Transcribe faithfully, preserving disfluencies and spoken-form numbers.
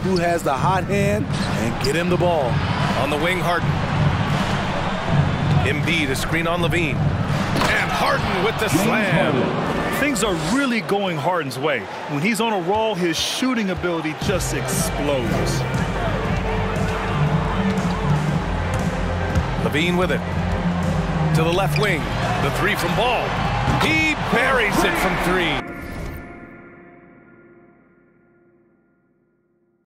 who has the hot hand and get him the ball. On the wing, Harden. Embiid, a screen on Levine. And Harden with the slam. Things are really going Harden's way. When he's on a roll, his shooting ability just explodes. Levine with it. To the left wing. The three from Ball. He buries it from three.